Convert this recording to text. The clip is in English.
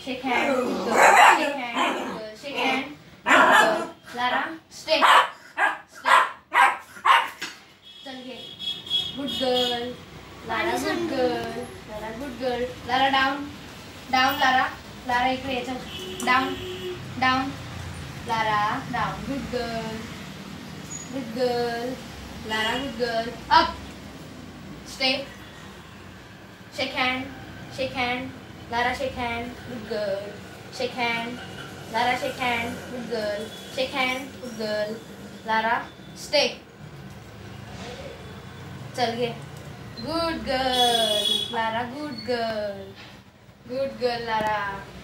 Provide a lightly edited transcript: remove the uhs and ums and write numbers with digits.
Shake hand. Good girl. Shake hand. Good girl. Shake hand. Good girl. Lara, stay. Stay. चल गए. Good girl. Lara, good girl. Lara, good girl. Lara, down. Down, Lara. Lara, इकडे ये चल. Down. Down. Lara, down. Good girl. Good girl. Lara, good girl. Up. Stay. Shake hand. Shake hand. Lara, shake hand. Good girl. Shake hand. Lara, shake hand. Good girl. Shake hand. Good girl. Lara, stay. चल गए. Good girl. Lara, good girl. Good girl, Lara.